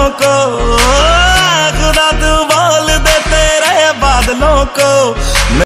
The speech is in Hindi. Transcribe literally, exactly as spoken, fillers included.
को, खुदा तू बोल दे तेरे बादलों को।